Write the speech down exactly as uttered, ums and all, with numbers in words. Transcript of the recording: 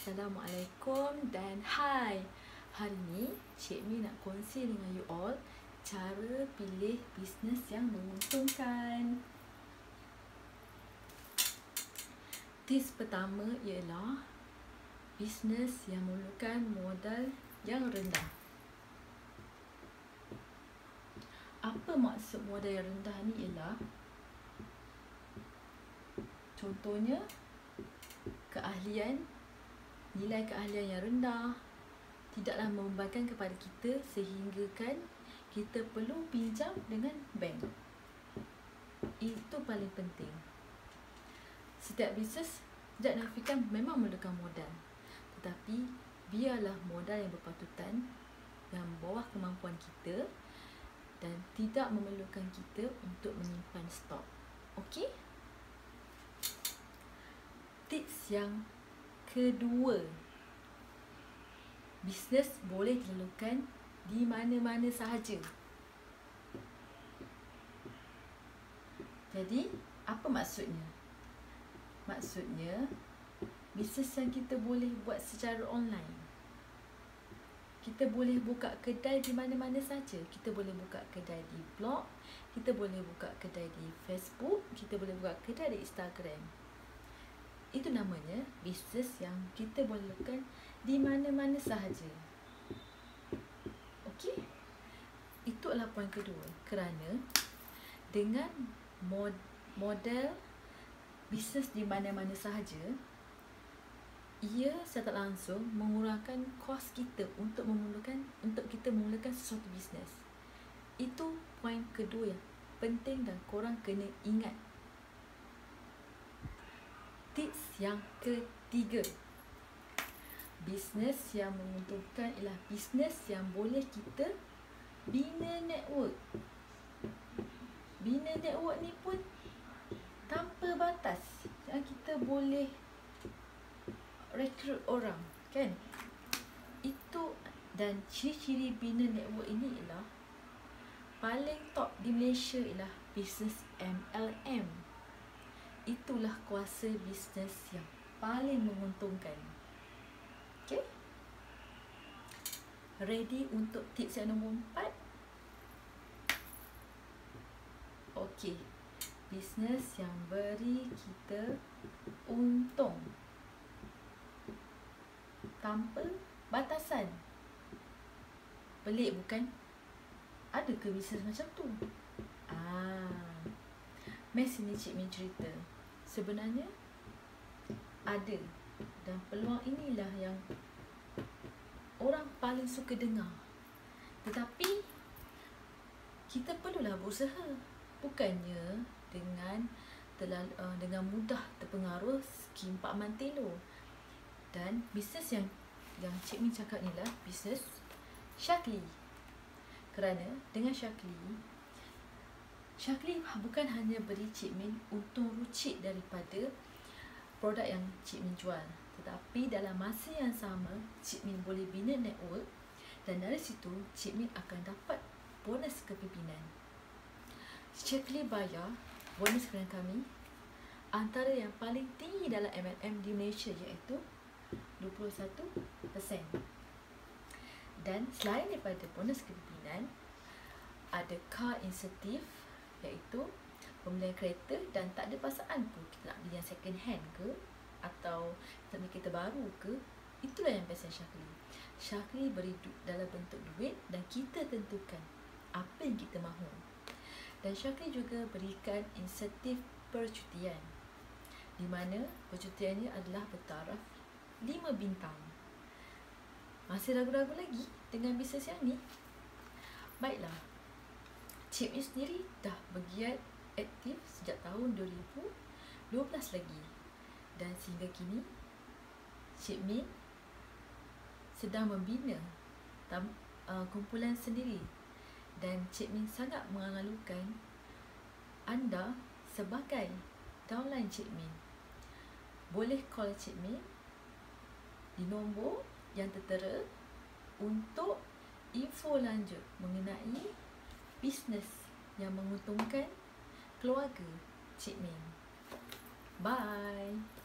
Assalamualaikum dan hai. Hari ni Cik Mi nak kongsi dengan you all cara pilih bisnes yang menguntungkan. Tips pertama ialah bisnes yang memerlukan modal yang rendah. Apa maksud modal yang rendah ni ialah, contohnya keahlian, nilai keahlian yang rendah tidaklah membebankan kepada kita sehingga kan kita perlu pinjam dengan bank. Itu paling penting. Setiap bisnes tidak nafikan memang memerlukan modal, tetapi biarlah modal yang berpatutan, yang bawah kemampuan kita dan tidak memerlukan kita untuk menyimpan stok. Okey? Tips yang kedua, bisnes boleh dilakukan di mana-mana sahaja. Jadi, apa maksudnya? Maksudnya, bisnes yang kita boleh buat secara online. Kita boleh buka kedai di mana-mana saja. Kita boleh buka kedai di blog, kita boleh buka kedai di Facebook, kita boleh buka kedai di Instagram. Itu namanya bisnes yang kita boleh lakukan di mana-mana sahaja. Okey? Itu adalah poin kedua. Kerana dengan mod model bisnes di mana-mana sahaja, ia secara langsung mengurangkan kos kita untuk memulakan untuk kita memulakan sesuatu bisnes. Itu poin kedua yang penting dan korang kena ingat. Tips yang ketiga, bisnes yang menguntungkan ialah bisnes yang boleh kita bina network. Bina network ni pun tanpa batas. Yang kita boleh rekrut orang, kan? Itu, dan ciri-ciri bina network ini ialah paling top di Malaysia ialah bisnes M L M. Itulah kuasa bisnes yang paling menguntungkan. Okay? Ready untuk tips yang nombor empat? Okay. Bisnes yang beri kita untung tanpa batasan. Pelik bukan? Ada ke bisnes macam tu? Ah, Mes ini Cik Min cerita. Sebenarnya ada, dan peluang inilah yang orang paling suka dengar. Tetapi kita perlulah berusaha. Bukannya dengan terlalu, uh, dengan mudah terpengaruh skim Pak Mantelo. Dan bisnes yang yang Cik Min cakap ni lah bisnes Shaklee. Kerana dengan Shaklee, Shaklee bukan hanya beri Cik Min untung rucik daripada produk yang Cik Min jual, tetapi dalam masa yang sama Cik Min boleh bina network, dan dari situ Cik Min akan dapat bonus kepimpinan. Shaklee bayar bonus kepada kami antara yang paling tinggi dalam M L M di Malaysia, iaitu dua puluh satu peratus. Dan selain daripada bonus kepimpinan, ada car insentif, iaitu pembelian kereta, dan tak ada paksaan pun kita nak beli yang second hand ke atau kita beli kereta baru ke. Itulah yang best Shaklee. Shaklee beri dalam bentuk duit dan kita tentukan apa yang kita mahu. Dan Shaklee juga berikan insentif percutian, di mana percutiannya adalah bertaraf lima bintang. Masih ragu-ragu lagi dengan bisnes yang ni? Baiklah, Cik Min sendiri dah bergiat aktif sejak tahun dua ribu dua belas lagi. Dan sehingga kini Cik Min sedang membina tam, uh, kumpulan sendiri. Dan Cik Min sangat mengalu-alukan anda sebagai downline Cik Min. Boleh call Cik Min di nombor yang tertera untuk info lanjut mengenai bisnes yang menguntungkan keluarga Cik Min. Bye.